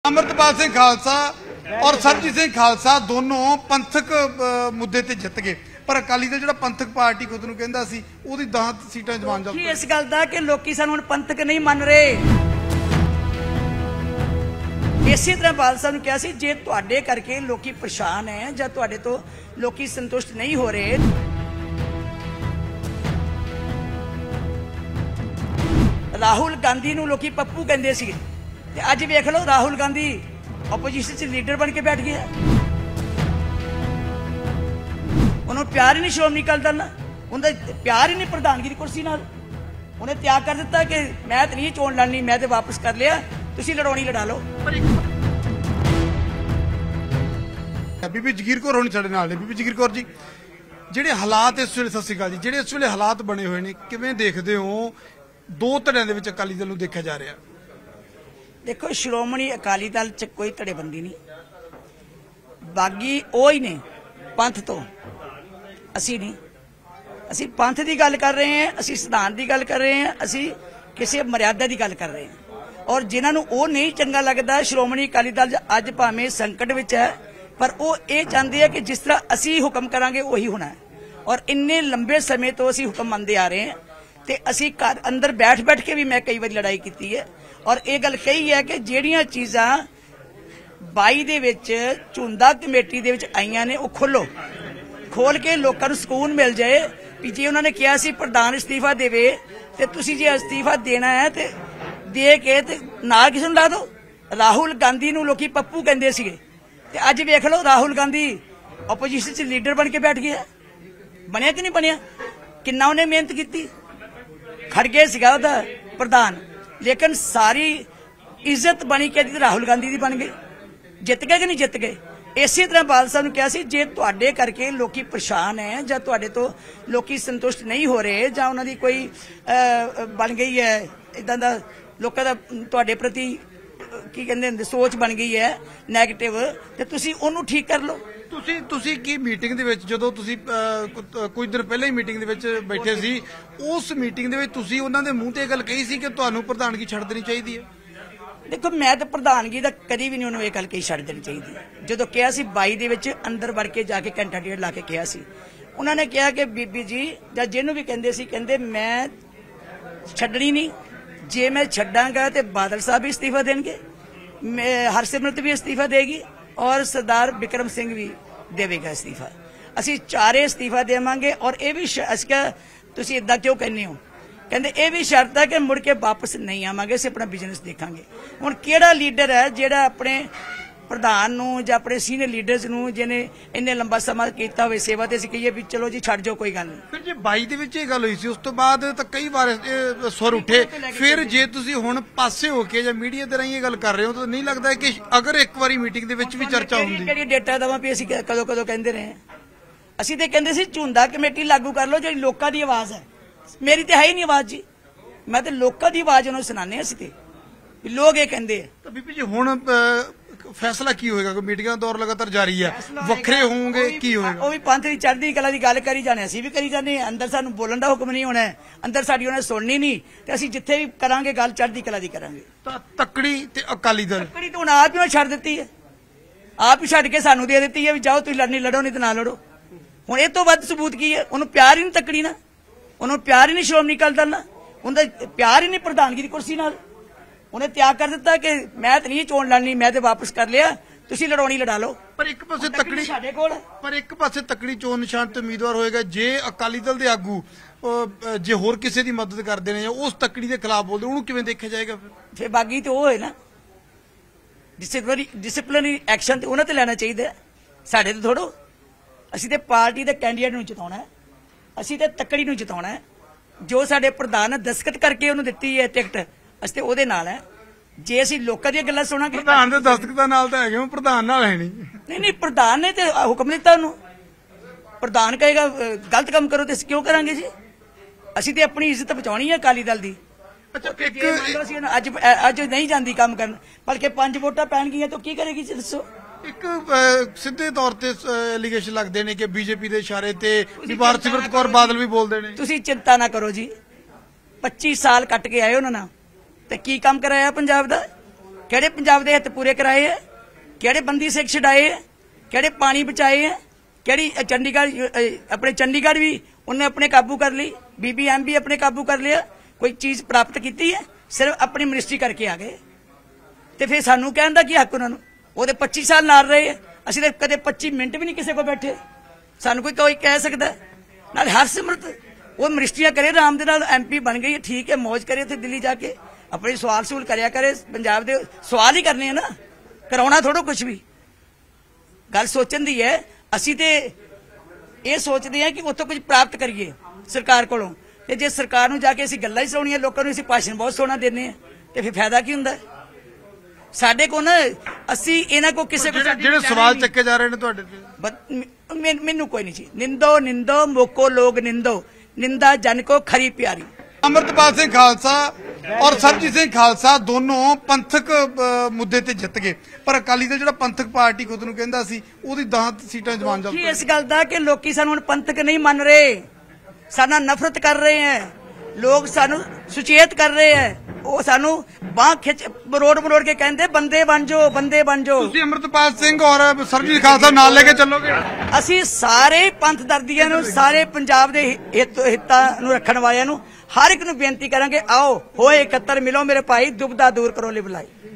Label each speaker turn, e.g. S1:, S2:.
S1: अमृतपाल सिंह खालसा और सरजीत सिंह खालसा दोनों पंथक मुद्दे ते जित गए पर अकाली दल जिहड़ा पंथक पार्टी खुद नूं कहंदा सी ओहदी 10 सीटां जवान जब
S2: इस गल दा कि लोकी सानूं हुण पंथक नहीं मन रहे। इसी तरह बाल साहब ने कहा सी जे तुहाडे करके लोकी परेशान है जां तुहाडे तो लोकी संतुष्ट नहीं हो रहे। राहुल गांधी नूं लोकी पप्पू कहंदे सी ते अज वेख लो राहुल गांधी ओपोजिशन च लीडर बन के बैठ गया। उन्होंने प्यार ही नहीं श्रोमणी अकाली दल नाल, उन्हें प्यार ही नहीं प्रधानगी की कुर्सी नाल। उन्हें त्याग कर दिता कि मैं तो नहीं चोण लड़नी, मैं तो वापस कर लिया, तुसीं लड़ाउणी लड़ा लो।
S1: बीबी जगीर कौर होनी साडे नाल ने। बीबी जगीर कौर जी, ਜਿਹੜੇ ਹਾਲਾਤ ਇਸ ਵੇਲੇ ਸਤਿ ਸ਼੍ਰੀ ਅਕਾਲ ਜੀ, ਜਿਹੜੇ ਇਸ ਵੇਲੇ ਹਾਲਾਤ ਬਣੇ ਹੋਏ ਨੇ ਕਿਵੇਂ ਦੇਖਦੇ ਹੋ? ਦੋ ਧੜਿਆਂ ਦੇ ਵਿੱਚ ਅਕਾਲੀ ਦਲ ਨੂੰ ਦੇਖਿਆ ਜਾ ਰਿਹਾ।
S2: देखो श्रोमणी अकाली दल च कोई धड़ेबंदी नहीं, बागी ਉਹ ਹੀ ने पंथ तो, ਅਸੀਂ नहीं। ਅਸੀਂ पंथ की गल कर रहे हैं, ਅਸੀਂ सिद्धांत की गल कर रहे हैं, ਅਸੀਂ किसी मर्यादा की गल कर रहे हैं। और जिन्हां नूं ਉਹ नहीं चंगा लगता श्रोमणी अकाली दल अज भावें संकट विच है पर वो ये चाहते हैं कि जिस तरह असी हुक्म करांगे वही होना है। और इन्ने लंबे समय तो असी हुक्म मनते आ रहे हैं ते असी घर अंदर बैठ बैठ के भी मैं कई बार लड़ाई की है और ये गल कही है कि ਜਿਹੜੀਆਂ चीज़ां 22 ਦੇ ਵਿੱਚ ਝੁੰਦਾ ਕਮੇਟੀ ਦੇ ਵਿੱਚ ਆਈਆਂ ਨੇ ਉਹ ਖੋਲ ਕੇ ਲੋਕਾਂ ਨੂੰ ਸਕੂਨ ਮਿਲ ਜਾਏ ਵੀ ਜੇ ਉਹਨਾਂ ਨੇ ਕਿਹਾ ਸੀ ਪ੍ਰਧਾਨ ਅਸਤੀਫਾ ਦੇਵੇ ਤੇ ਤੁਸੀਂ ਜੇ ਅਸਤੀਫਾ ਦੇਣਾ ਹੈ ਤੇ ਦੇ ਕੇ ਤੇ ਨਾਲ ਕਿਸੇ ਨੂੰ ਲਾ ਦਿਓ। ਰਾਹੁਲ ਗਾਂਧੀ ਨੂੰ ਲੋਕੀ ਪੱਪੂ ਕਹਿੰਦੇ ਸੀਗੇ ਤੇ ਅੱਜ ਵੇਖ ਲਓ ਰਾਹੁਲ ਗਾਂਧੀ ਆਪੋਜੀਸ਼ਨ 'ਚ ਲੀਡਰ ਬਣ ਕੇ ਬੈਠ ਗਿਆ। ਬਣਿਆ ਕਿ ਨਹੀਂ ਬਣਿਆ? ਕਿੰਨਾ ਉਹਨੇ ਮਿਹਨਤ ਕੀਤੀ। ਖੜਗੇ ਸੀਗਾ ਉਹਦਾ ਪ੍ਰਧਾਨ, लेकिन सारी इज्जत बनी कि राहुल गांधी की बन गई। जित गए कि नहीं जित गए? इसी तरह बाल साहब ने कहा सी जे तुहाडे करके लोकी परेशान है जां तुहाडे तो लोकी संतुष्ट नहीं हो रहे जां उन्हां दी कोई बन गई है इदां दा लोकां दा तुहाडे प्रति की कहंदे हुंदे सोच बन गई है नैगेटिव ते तुसीं ओनू ठीक कर लो।
S1: ਤੁਸੀਂ ਕੀ ਮੀਟਿੰਗ ਦੇ ਵਿੱਚ ਜਦੋਂ ਤੁਸੀਂ ਕੁਝ ਦਿਨ ਪਹਿਲਾਂ ਹੀ ਮੀਟਿੰਗ ਦੇ ਵਿੱਚ ਬੈਠੇ ਸੀ ਉਸ ਮੀਟਿੰਗ ਦੇ ਵਿੱਚ ਤੁਸੀਂ ਉਹਨਾਂ ਦੇ ਮੂੰਹ ਤੇ ਇਹ ਗੱਲ ਕਹੀ ਸੀ ਕਿ ਤੁਹਾਨੂੰ ਪ੍ਰਧਾਨਗੀ ਛੱਡ ਦੇਣੀ ਚਾਹੀਦੀ ਹੈ?
S2: देखो मैं तो प्रधानगी का कभी भी नहीं उन्होंने ये गल कही छड़ देनी चाहिए। जो कहा सी 22 ਦੇ ਵਿੱਚ अंदर वड़ के जाके घंटा डेढ़ ला के कहा सी, उन्होंने कहा कि बीबी जी ਜਾਂ ਜਿਹਨੂੰ ਵੀ ਕਹਿੰਦੇ ਸੀ ਕਹਿੰਦੇ मैं ਛੱਡਣੀ नहीं, जे मैं ਛੱਡਾਂਗਾ ਤੇ बादल साहब भी इस्तीफा देंगे, हरसिमरत भी इस्तीफा देगी और सरदार बिक्रम सिंह भी देवेगा इस्तीफा। असी चारे इस्तीफा देवांगे और ये भी तुसीं इदां क्यों कहने हो? कहते ये भी शर्त है कि मुड़ के वापस नहीं आवांगे, असीं अपना बिजनेस देखांगे। हुण किहड़ा लीडर है जिहड़ा अपने प्रधान नूं जां अपने सीनियर लीडर्स नूं जिहने इन्ने लंबा समा कीता होवे सेवा ते असीं कहिए भी चलो जी छੱਡ जाओ कोई गल नहीं।
S1: फिर जे 22 ਦੇ ਵਿੱਚ ਇਹ ਗੱਲ ਹੋਈ ਸੀ ਉਸ ਤੋਂ ਬਾਅਦ ਤਾਂ ਕਈ ਵਾਰ ਇਹ ਸੁਰ ਉੱਠੇ। ਫਿਰ ਜੇ ਤੁਸੀਂ ਹੁਣ ਪਾਸੇ ਹੋ ਕੇ ਜਾਂ ਮੀਡੀਆ ਦੇ ਰਾਹੀਂ ਇਹ ਗੱਲ ਕਰ ਰਹੇ ਹੋ ਤਾਂ ਨਹੀਂ ਲੱਗਦਾ ਕਿ ਅਗਰ ਇੱਕ ਵਾਰੀ ਮੀਟਿੰਗ ਦੇ ਵਿੱਚ ਵੀ ਚਰਚਾ ਹੁੰਦੀ?
S2: ਕਿਹੜੀ ਡੇਟਾ ਦਵਾਂ ਵੀ ਅਸੀਂ ਕਦੋਂ ਕਹਿੰਦੇ ਰਹੇ? ਅਸੀਂ ਤੇ ਕਹਿੰਦੇ ਸੀ ਝੁੰਦਾ ਕਮੇਟੀ ਲਾਗੂ ਕਰ ਲਓ ਜਿਹੜੀ ਲੋਕਾਂ ਦੀ ਆਵਾਜ਼ ਹੈ। ਮੇਰੀ ਤੇ ਹੈ ਹੀ ਨਹੀਂ ਆਵਾਜ਼ ਜੀ, ਮੈਂ ਤੇ ਲੋਕਾਂ ਦੀ ਆਵਾਜ਼ ਉਹਨੂੰ ਸੁਣਾਉਂਦੇ ਅਸੀਂ ਤੇ ਵੀ ਲੋਕ ਇਹ ਕਹਿੰਦੇ ਆ। ਤਾਂ
S1: ਬੀਬੀ ਜੀ ਹੁਣ फैसला की होएगा? कोई मीटिंग का दौर लगातार जारी है, वखरे होंगे की होएगा?
S2: वो भी पंथ की चढ़ती कला की गल करी जाने, असीं भी करी जाने। अंदर सानू बोलण दा हुक्म नहीं होना, अंदर साडी उन्हें सुननी नहीं ते असीं जिथे भी करांगे गल चढ़ती कला दी करांगे।
S1: तकड़ी ते अकाली दल
S2: तकड़ी तो हुण आप ही छड्ड दित्ती है, आप ही छड्ड के सानू दे दित्ती है भी जाओ तुसीं लड़नी लड़ो नहीं ते ना लड़ो। हुण इह तों वध सबूत की है? उन्होंने प्यार ही नहीं तकड़ी ना, उन्होंने प्यार ही नहीं श्रोमणी अकाली दल नाल, उन्हें प्यार ही नहीं प्रधानगी की कुर्सी नाल। उन्हें त्याग कर दिता कि मैं तो नहीं चोण लड़नी, मैं तो वापस कर लिया, तुसीं लड़ाउणी लड़ा लो।
S1: पर एक पासे तकड़ी
S2: साडे कोल,
S1: पर एक पासे तकड़ी चोण निशान ते उम्मीदवार होएगा जे अकाली दल दे आगू जे होर किसी दी मदद करदे ने उस तकड़ी दे खिलाफ बोलदे उहनूं किवें देखिया जाएगा?
S2: फिर बागी तो होए ना, डिसिप्लिनरी एक्शन ते उन्हां ते लेना चाहिए, साडे ते थोड़ो। असीं ते पार्टी दे कैंਡੀਡੇਟ नूं जिताउणा है, असीं ते तकड़ी नूं जिताउणा है। जो साडे प्रधान ने दस्तखत करके उहनूं दित्ती है टिकट, ਅਸੀਂ ਤੇ ਉਹਦੇ ਨਾਲ ਹੈ। ਜੇ ਅਸੀਂ ਲੋਕਾਂ ਦੀਆਂ ਗੱਲਾਂ ਸੁਣਾਂਗੇ
S1: ਪ੍ਰਧਾਨ ਦੇ ਦਸਤਖਤਾਂ ਨਾਲ ਤਾਂ ਹੈਗੇ, ਪ੍ਰਧਾਨ ਨਾਲ ਹੈ ਨਹੀਂ।
S2: ਨਹੀਂ ਪ੍ਰਧਾਨ ਨੇ ਤੇ ਹੁਕਮ ਦਿੱਤਾ ਉਹਨੂੰ, ਪ੍ਰਧਾਨ ਕਹੇਗਾ ਗਲਤ ਕੰਮ ਕਰੋ ਤੇ ਅਸੀਂ ਕਿਉਂ ਕਰਾਂਗੇ ਜੀ? ਅਸੀਂ ਤੇ ਆਪਣੀ ਇੱਜ਼ਤ ਬਚਾਉਣੀ ਹੈ ਅਕਾਲੀ ਦਲ ਦੀ।
S1: ਅੱਛਾ
S2: ਅੱਜ ਨਹੀਂ ਜਾਂਦੀ ਕੰਮ ਕਰਨ, ਬਲਕਿ 5 ਵੋਟਾਂ ਪੈਣਗੀਆਂ ਤਾਂ ਕੀ ਕਰੇਗੀ ਜੀ ਦੱਸੋ?
S1: ਇੱਕ ਸਿੱਧੇ ਤੌਰ ਤੇ ਐਲੀਗੇਸ਼ਨ ਲੱਗਦੇ ਨੇ ਕਿ ਬੀਜੇਪੀ ਦੇ ਇਸ਼ਾਰੇ ਤੇ ਹਰਸਿਮਰਤ ਕੌਰ ਬਾਦਲ ਵੀ ਬੋਲਦੇ ਨੇ।
S2: ਤੁਸੀਂ ਚਿੰਤਾ ਨਾ ਕਰੋ ਜੀ, 25 ਸਾਲ ਕੱਟ ਕੇ ਆਏ ਉਹਨਾਂ ਨਾਲ ਤੇ ਕੀ ਕੰਮ ਕਰਾਇਆ ਪੰਜਾਬ ਦਾ? ਕਿਹੜੇ ਪੰਜਾਬ ਦੇ ਹਿੱਤ ਪੂਰੇ ਕਰਾਏ ਹੈ, ਕਿਹੜੇ ਬੰਦੀ ਸਿੱਖ ਛਡਾਏ ਹੈ, ਕਿਹੜੇ ਪਾਣੀ ਬਚਾਏ ਹੈ, ਕਿਹੜੀ ਆਪਣੇ ਚੰਡੀਗੜ੍ਹ ਵੀ ਉਹਨੇ ਆਪਣੇ ਕਾਬੂ ਕਰ ਲਈ, BBM ਵੀ ਆਪਣੇ ਕਾਬੂ ਕਰ ਲਿਆ। ਕੋਈ ਚੀਜ਼ ਪ੍ਰਾਪਤ ਕੀਤੀ ਹੈ? ਸਿਰਫ ਆਪਣੀ ਮਿਨਿਸਟਰੀ ਕਰਕੇ ਆ ਗਏ। ਤੇ ਫਿਰ ਸਾਨੂੰ ਕਹਿਣ ਦਾ ਕੀ ਹੱਕ ਉਹਨਾਂ ਨੂੰ? ਉਹਦੇ 25 ਸਾਲ ਨਾਲ ਰਹੇ ਹੈ, ਅਸੀਂ ਤਾਂ ਕਦੇ 25 ਮਿੰਟ ਵੀ ਨਹੀਂ ਕਿਸੇ ਕੋਲ ਬੈਠੇ। ਸਾਨੂੰ ਕੋਈ ਕਹਿ ਸਕਦਾ? ਨਾਲ ਹਰਸਿਮਰਤ ਉਹ ਮਿਨਿਸਟਰੀਆਂ ਕਰੇ, ਆਰਾਮ ਦੇ ਨਾਲ MP ਬਣ ਗਈ ਹੈ, ਠੀਕ ਹੈ, ਮੌਜ ਕਰੇ ਉੱਥੇ ਦਿੱਲੀ ਜਾ ਕੇ, ਆਪਣੇ ਸਵਾਲ ਕਰਿਆ ਕਰੇ। ਪੰਜਾਬ ਦੇ ਸਵਾਲ ਹੀ ਕਰਨੇ ਆ ਨਾ, ਕਰਾਉਣਾ ਥੋੜੋ ਕੁਝ ਵੀ। ਗੱਲ ਸੋਚਣ ਦੀ ਹੈ। ਅਸੀਂ ਤੇ ਇਹ ਸੋਚਦੇ ਹਾਂ ਕਿ ਉੱਥੋਂ ਕੁਝ ਪ੍ਰਾਪਤ ਕਰੀਏ ਸਰਕਾਰ ਕੋਲੋਂ, ਤੇ ਜੇ ਸਰਕਾਰ ਨੂੰ ਜਾ ਕੇ ਅਸੀਂ ਗੱਲਾਂ ਹੀ ਸੁਣਾਉਣੀਆਂ, ਲੋਕਾਂ ਨੂੰ ਅਸੀਂ ਭਾਸ਼ਣ ਬਹੁਤ ਸੋਹਣਾ ਦਿੰਦੇ ਆ, ਤੇ ਫਿਰ ਫਾਇਦਾ ਕੀ ਹੁੰਦਾ? ਸਾਡੇ ਕੋਲ ਨਾ ਅਸੀਂ ਇਹਨਾਂ ਕੋ ਕਿਸੇ ਕੋਲ
S1: ਜਿਹੜੇ ਸਵਾਲ ਚੱਕੇ ਜਾ ਰਹੇ ਨੇ ਤੁਹਾਡੇ ਤੇ,
S2: ਮੈਨੂੰ ਕੋਈ ਨਹੀਂ ਜੀ। ਨਿੰਦੋ ਮੋਕੋ ਲੋਗ ਨਿੰਦਾ ਜਨ ਕੋ ਖਰੀ ਪਿਆਰੀ।
S1: ਅੰਮ੍ਰਿਤਪਾਲ ਸਿੰਘ ਖਾਲਸਾ ਔਰ ਸਰਬਜੀਤ ਸਿੰਘ ਖਾਲਸਾ ਦੋਨੋਂ ਪੰਥਕ ਮੁੱਦੇ ਤੇ ਜਿੱਤ ਗਏ, ਪਰ ਅਕਾਲੀ ਦਲ ਜਿਹੜਾ ਪੰਥਕ ਪਾਰਟੀ ਖੁਦ ਨੂੰ ਕਹਿੰਦਾ ਸੀ, ਉਹਦੀ 10 ਸੀਟਾਂ ਜਵਾਨ
S2: ਲੋਕੀ ਇਸ ਗੱਲ ਦਾ ਕਿ ਲੋਕੀ ਸਾਨੂੰ ਹੁਣ ਪੰਥਕ ਨਹੀਂ ਮੰਨ ਰਹੇ, ਸਾਡਾ ਨਫ਼ਰਤ ਕਰ ਰਹੇ ਹੈ, ਲੋਕ ਸਾਨੂੰ ਸੁਚੇਤ ਕਰ ਰਹੇ ਹੈ। ਉਹ ਸਾਨੂੰ ਬਾਂਹ ਖਿੱਚ ਮਰੋੜ ਕੇ ਕਹਿੰਦੇ ਬੰਦੇ ਬਣ ਜਾਓ।
S1: ਤੁਸੀਂ ਅੰਮ੍ਰਿਤਪਾਲ ਸਿੰਘ ਔਰ ਸਰਬਜੀਤ ਖਾਲਸਾ ਨਾਲ ਲੈ ਕੇ ਚੱਲੋਗੇ?
S2: ਅਸੀਂ ਸਾਰੇ ਪੰਥ ਦਰਦੀਆਂ ਨੂੰ, ਸਾਰੇ ਪੰਜਾਬ ਦੇ ਹਿੱਤਾਂ ਨੂੰ ਰੱਖਣ ਵਾਲਿਆਂ ਨੂੰ, ਹਰ ਇੱਕ ਨੂੰ ਬੇਨਤੀ ਕਰਾਂਗੇ, ਆਓ ਹੋਏ ਇਕੱਤਰ ਮਿਲੋ ਮੇਰੇ ਭਾਈ, ਦੁਬਦਾ ਦੂਰ ਕਰੋ ਲਿਵਲਾਈ।